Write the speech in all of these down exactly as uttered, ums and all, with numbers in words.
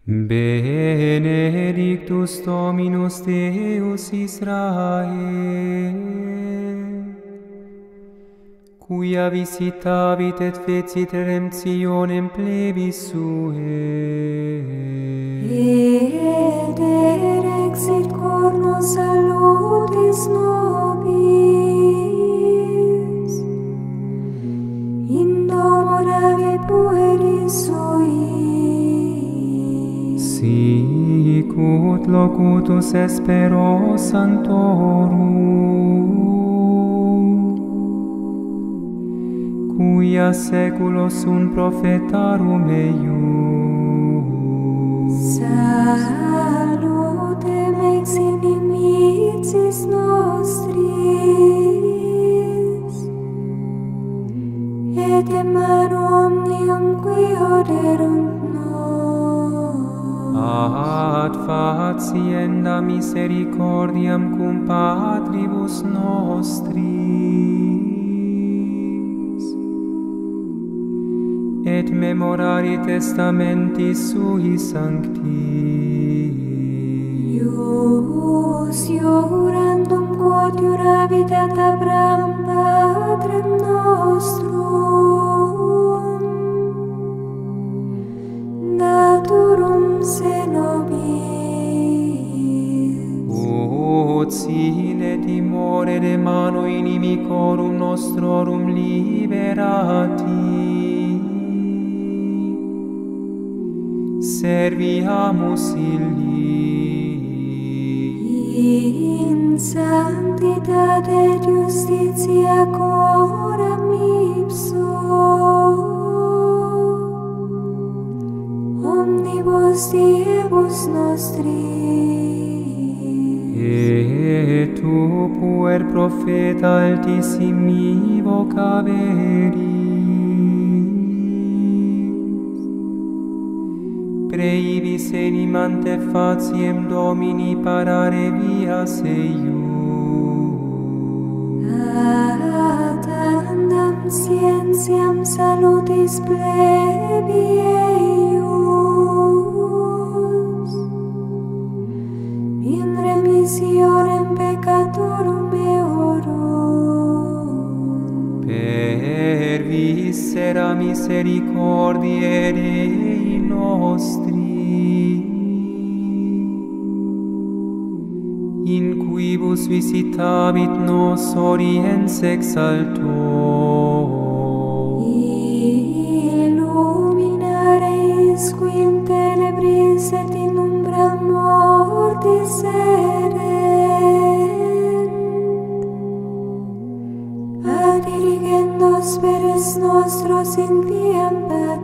Benedictus Dominus Deus Israel, quia visitavit et fecit redemptionem plebis suae. Et erexit cornu salutis nobis, in domo David pueris sui. Sic ut locutus espero sanctorum, quia seculos sunt profetarum eius. Salutem ex inimicis nostris, et in manu omnium qui oderunt nos. Ad facienda misericordiam cum patribus nostris, et memorari testamentis sui sancti. Ius iurandum quod iuravit ad Abraham patrem nostrum, naturum se nobis. Ut sine timore de mano inimicorum nostrorum liberati, serviamus illi. In sanctitate et justitia coram ipso, omnibus diebus nostris. Et tu puer profeta altissimi vocaveris, preivis enimante faciem Domini parare vias eius. Ad andam scientiam salutis plebi eius, in remissionem peccatorum eorum. Per viscera misericordiae Dei nostri, in quibus visitavit nos oriens ex alto. Illuminare isqui in tenebris et in umbra mortis erent, ad dirigendo spes nostros in viam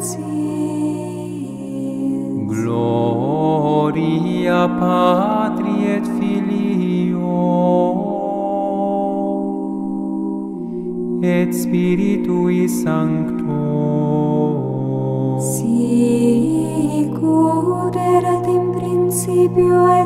pacis. Gloria Patri et Filio et Spiritui Sancto, Sic ut erat in principio